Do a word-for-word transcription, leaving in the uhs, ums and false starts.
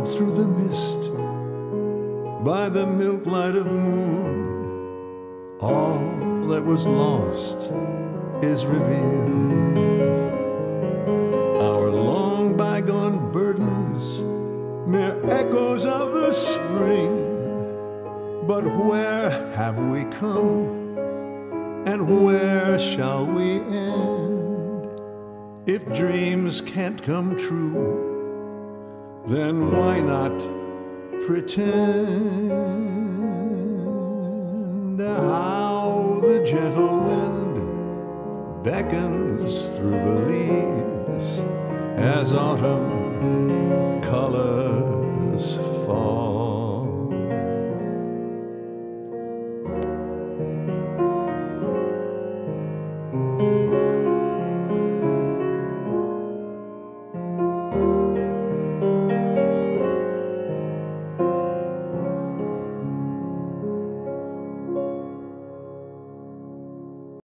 out through the mist by the milk light of moon, all that was lost is revealed. Our long bygone burdens, mere echoes of the spring. But where have we come, and where shall we end? If dreams can't come true, then why not pretend? How the gentle wind beckons through the leaves as autumn colors fall.